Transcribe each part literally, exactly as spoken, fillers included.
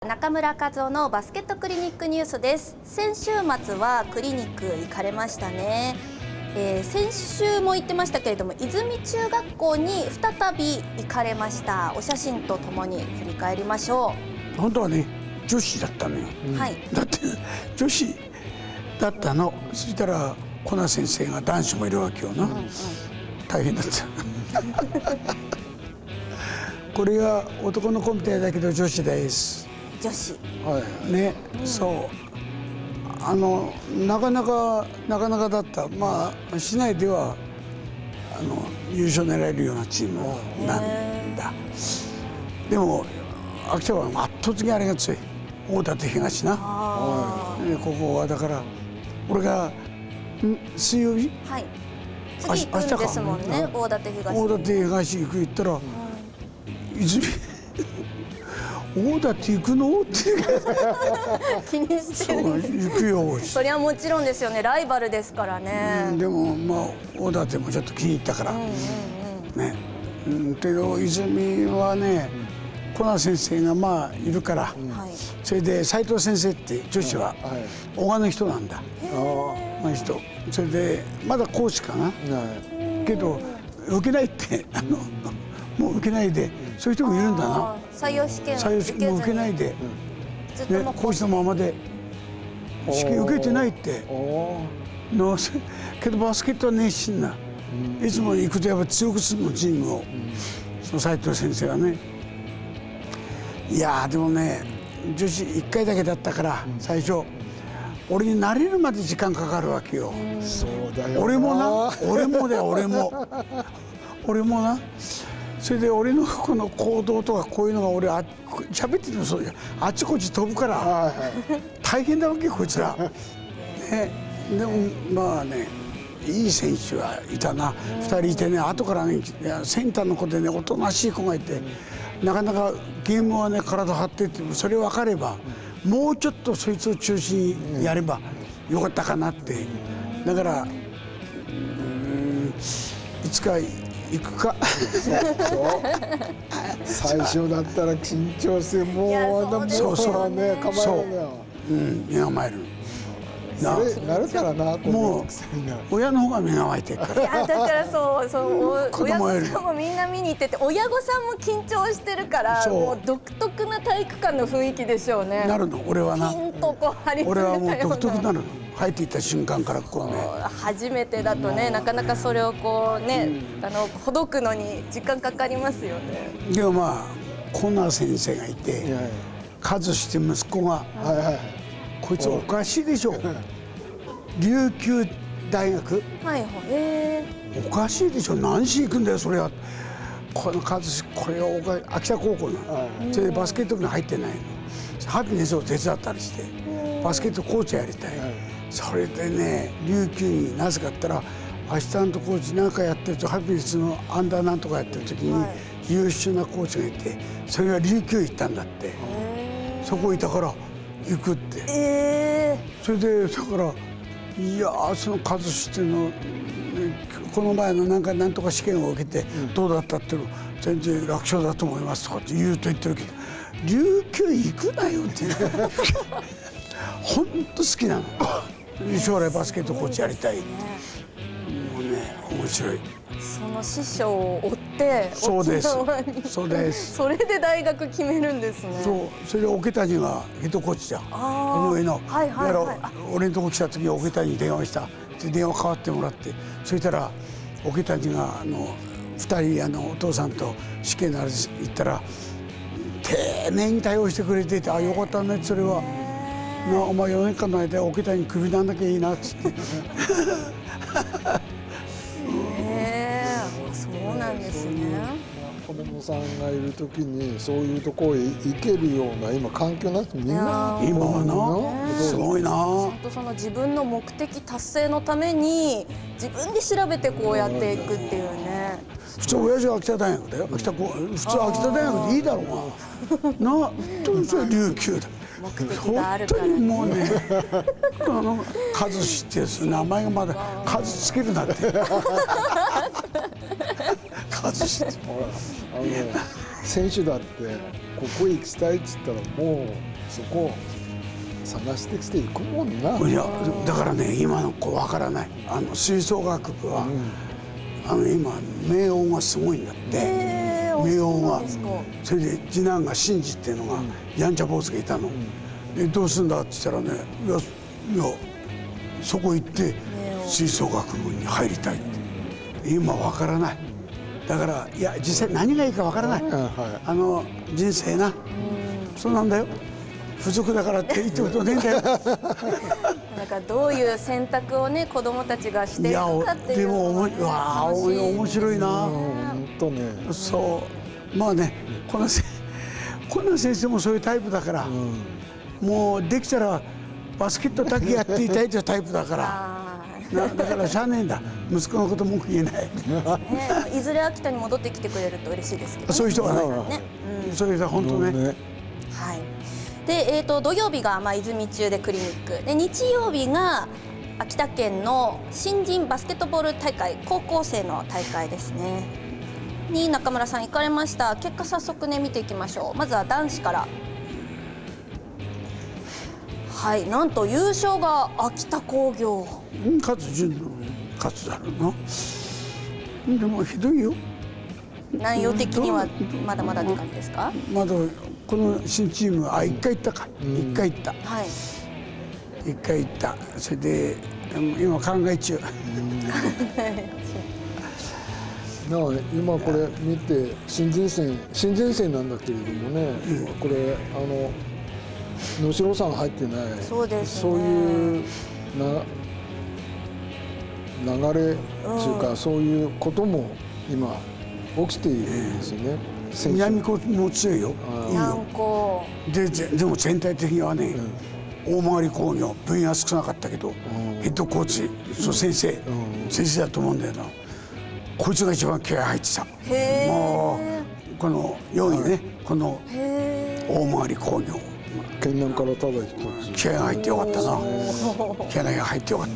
中村和夫のバスケットクリニックニュースです。先週末はクリニック行かれましたね。えー、先週も言ってましたけれども、泉中学校に再び行かれました。お写真とともに振り返りましょう。本当はね、女子だったのよ。うん、はい。だって女子だったの。そしたらコナ先生が男子もいるわけよな。うんうん、大変だった。これが男の子みたいだけど女子です。 女子。 はい。ね、うん、そう。あのなかなかなかなかだった。まあ市内ではあの優勝狙えるようなチームなんだ。でも秋田は圧倒的にあれが強い。大館東な。ここはだから俺が水曜日。 はい。次行くんですもんね。大館東。 大館東行く言ったら、泉。大館行くのって気にしてるんです。 行くよ。 それはもちろんですよね。ライバルですからね。 うん、でもまあ大館もちょっと気に入ったからね。うん、けど泉はね、コナ先生がまあいるから、うん、それで斉藤先生って女子は小川の人なんだ。あの人。それでまだ講師かな。けど受けないってあのもう受けないで。そういう人もいるんだな。 採用試験採用試験も受けないで、ね、講師のままで試験受けてないってのけどバスケットは熱心な、いつも行くとやっぱ強くするのチームを、その斉藤先生はね。いやでもね女子いっかいだけだったから最初俺に慣れるまで時間かかるわけよ。 そうだよ。 俺もな俺もだよ俺も俺もな。それで俺のこの行動とかこういうのが俺あ喋ってるのそうあっちこっち飛ぶから大変だわけこいつら。ね、でもまあねいい選手はいたな。ふたりいてね、後からねセンターの子でねおとなしい子がいて、なかなかゲームはね体張ってってそれ分かればもうちょっとそいつを中心にやればよかったかなって。だからうんいつか行くか。 最初だったら緊張してもうそうそうね構えるよ。 うん身構える。 なるからな。 もう親の方が身構えてるから。 いやだからそうそう親御さんもみんな見に行ってて親御さんも緊張してるからもう独特な体育館の雰囲気でしょうね。 なるの俺はな。 ピンとこう張り詰めたような。 俺はもう独特なの。入っていった瞬間からこうね。 初めてだとねなかなかそれをこうね、うん、あのほどくのに時間かかりますよね。 でもまあコナ先生がいて、和志って息子が、こいつおかしいでしょ。琉球大学。 はいはい。えおかしいでしょ。何しに行くんだよそれは。この和志これおか秋田高校なの。それでバスケット部に入ってないの。ハピネスを手伝ったりしてバスケットコーチやりたい。それでね琉球になぜかったらアシスタントコーチなんかやってるとハピネスのアンダーなんとかやってる時に優秀なコーチがいてそれが琉球行ったんだって。そこいたから行くって。えー、それでだからいやその和志っていうのこの前のなんかなんとか試験を受けてどうだったっていうの全然楽勝だと思いますとかって言うと言ってるけど琉球行くなよって本当好きなの。将来バスケットコーチやりたい。もうね面白い。 その師匠を追ってそうですそうです。 それで大学決めるんですね。 そうそれで桶谷がヘッドコーチじゃん。井上の俺のとこ来た時桶谷に電話した。で電話代わってもらってそしたら桶谷があのふたりあのお父さんと試験のあれ行ったら丁寧に対応してくれててあよかったねそれは。なお前よねんかんの間桶谷にクビなんなきゃいいなっつって。へえそうなんですね。 子供さんがいる時にそういうところへ行けるような今環境になってみんな今はなすごいな。ちゃんとその自分の目的達成のために自分で調べてこうやっていくっていうね。 普通親父は秋田大学だよ。秋田普通秋田大学でいいだろうが。なそれ琉球だ。本当にもうねあの和志っていう名前がまだ和つけるなって。和志って。 選手だってここへ行きたいっつったらもうそこを探してきていくもんな。 いやだからね今の子わからない。あの吹奏楽部は、うん、あの今明音がすごいんだって。明音がそれで次男が真治っていうのが、うん、やんちゃ坊主がいたの。うん、でどうすんだって言ったらねいやいやそこ行って吹奏楽部に入りたいって。今わからない。だからいや実際何がいいかわからない。あの人生な、そうなんだよ。付属だからって言ってことねえんだよ。 なんかどういう選択をね子供たちがしていくかっていうのが、ね、 でもわあ面白いな。 本当ね。 そうまあねこのせこの先生もそういうタイプだから、うん、もうできたらバスケットだけやっていたいというタイプだから。なだからしゃあねえんだ。息子のこと文句言えない。ね、 いずれ秋田に戻ってきてくれると嬉しいですけど、ね。 そういう人がね。うん、そういう人は本当ね。ねはい。 で、えっ、ー、と土曜日がまあ泉中でクリニックで、日曜日が秋田県の新人バスケットボール大会、高校生の大会ですね。に中村さん行かれました。結果早速ね見ていきましょう。まずは男子から。はい、なんと優勝が秋田工業。 うん、勝つ順の勝つだろうな。でもひどいよ。 内容的にはまだまだって感じですか？ まだこの新チームはあ一回行ったか。一回行った。 はい。 一回行った。それで今考え中。 なあ今これ見て新人戦新人戦なんだけれどもね、うん、これあの。能代さん入ってない。 そうですね。 そういうな流れというか、うん、そういうことも今起きているんですよね。 南高も強いよ。いいよ。ででも全体的にはね、うん、大曲工業部員は少なかったけど、うん、ヘッドコーチそう先生、うん、先生だと思うんだよな。こいつが一番気合入ってた。 へー。 もうこのよんいね、この大曲工業。 県南からただ一つ気合が入ってよかったな。気合が入ってよかった。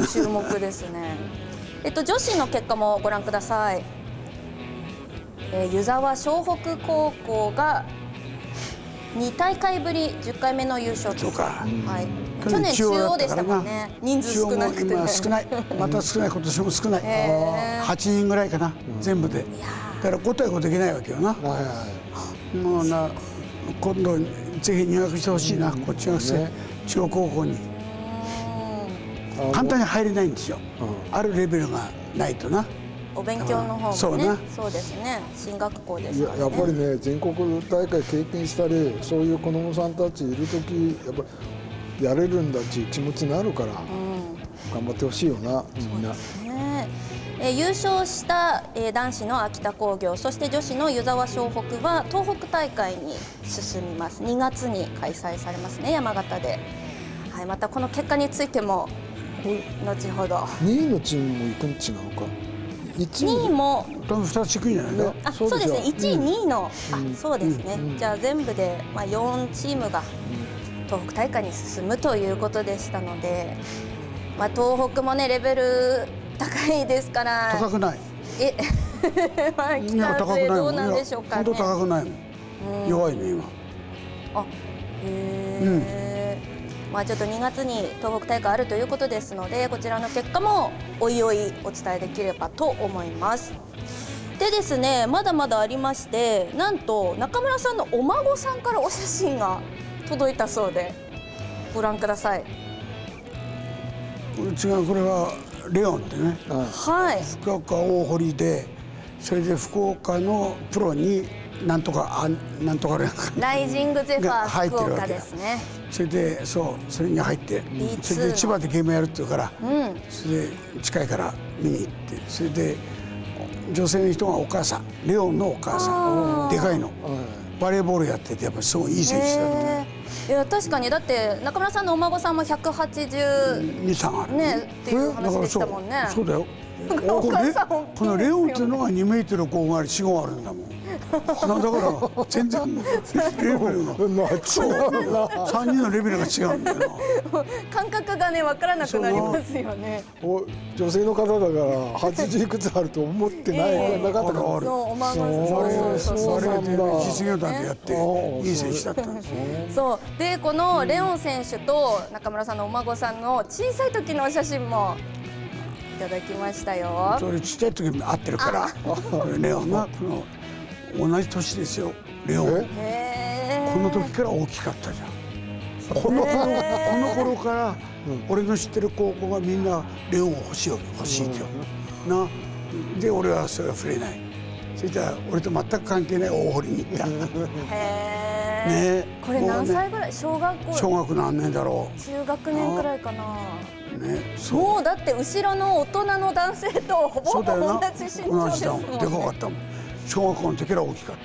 注目ですね。えっと女子の結果もご覧ください。えー、湯沢湘北高校がに大会ぶりじゅっかいめの優勝です。 そうか。 はい。去年中央でしたもんね。人数少なくてね。 少ない。また少ない。今年も少ない。はちにんぐらいかな。全部で。だからご対ごできないわけよな。もうな今度ぜひ入学してほしいな。こっち学生中央高校に。簡単に入れないんですよ。あるレベルがないとな。 お勉強の方もね。そうな。そうですね。進学校ですからね。 やっぱりね、全国大会経験したり、そういう子どもさんたちいる時、やっぱりやれるんだっていう気持ちになるから、頑張ってほしいよな、みんな。 えー、優勝した、えー、男子の秋田工業、そして女子の湯沢湘北は東北大会に進みます。にがつに開催されますね、山形で。はい、またこの結果についても後ほど。 にいのチームも行くん違うか。 にいもふたつ低いんじゃないか。 あ、そうですね。いちい、にいの、あ、そうですね。じゃあ全部でまあよんチームが東北大会に進むということでしたので、まあ東北もねレベル高いですから。 高くない。 え、まあ北勢どうなんでしょうかね。 本当高くないもん。弱いね今。 あ、へえ。まあちょっとにがつに東北大会あるということですので、こちらの結果もおいおいお伝えできればと思います。でですね、まだまだありまして、なんと中村さんのお孫さんからお写真が届いたそうで、ご覧ください。 違う、これはレオンってね、 はい、 福岡大堀で、それで福岡のプロになんとかあなんとかライジングゼファー福岡ですね。 それでそうそれに入って、それで千葉でゲームやるって言うから、それで近いから見に行って、それで女性の人がお母さん、レオンのお母さん、でかいの、バレーボールやっててやっぱりすごいいい選手だった。 いや確かに、だって中村さんのお孫さんもひゃくはちじゅうに、さんあるねっていう話でしたもんね。 そうだよ。このレオンっていうのがにメートルごがよん、ごあるんだもん。 だから全然レベルがな違うな。 さんにんのレベルが違うんだよな。 感覚がね分からなくなりますよね。 お女性の方だからはちじゅういくつあると思ってない、 ええなかったから。 あるそうお孫さんそうそうそうそう我々でそうなんだ実業団でやってうんいい選手だったんですよ。 そうでこのレオン選手と中村さんのお孫さんの小さい時のお写真もいただきましたよ。 それちっちゃい時に会ってるからこれレオンがこの同じ年ですよレオン。 えへーこの時から大きかったじゃん。この頃この頃から俺の知ってる高校がみんなレオンを欲しいわけ欲しいってよな。で俺はそれは触れない。そしたら俺と全く関係ない大堀に行った。 へねーこれ何歳ぐらい？小学校小学何年だろ中学年くらいかな。 うね。そうもうだって後ろの大人の男性とほぼほぼそうだよな。 同じ身長ですもんね。 同じだもん。でかかったもん。小学校の時から大きかった。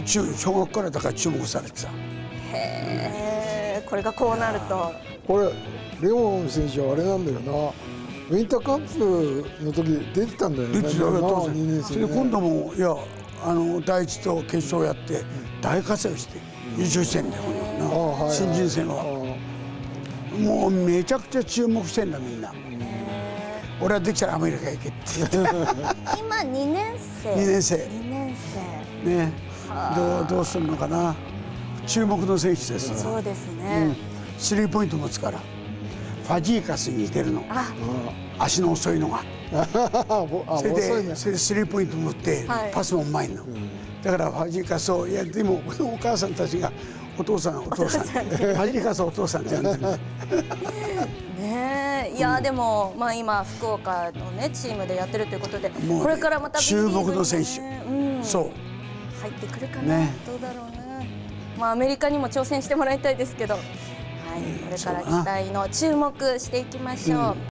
中小学からだから注目されてた。 へえ、これがこうなると。 これレオン選手はあれなんだよな。ウィンターカップの時出てたんだよね。 で当然にねん生でそれで今度もいやあの第一と決勝やって大活躍して優勝してんだよああはいはい新人戦は。もうめちゃくちゃ注目してんだみんな。俺はできたらアメリカ行けって言って今にねん生。 にねん生にねん生。 ね。どうどうするのかな。注目の選手です。 そうですうねん。スリーポイント持つからファジーカスに似てるの。 あ、 足の遅いのが。 あそれ遅いねでそれでスリーポイント持ってはいパスもうまいの。だからファジーカスをいやでもお母さんたちがお父さんお父さんファジーカスお父さんって呼んでる。 ねえ、いやでもまあ今福岡のねチームでやってるということで、 もうねこれからまた B リーグにね注目の選手うん、 そう入ってくるかな、 ねどうだろうな。まあアメリカにも挑戦してもらいたいですけど、はい、これから期待の注目していきましょう。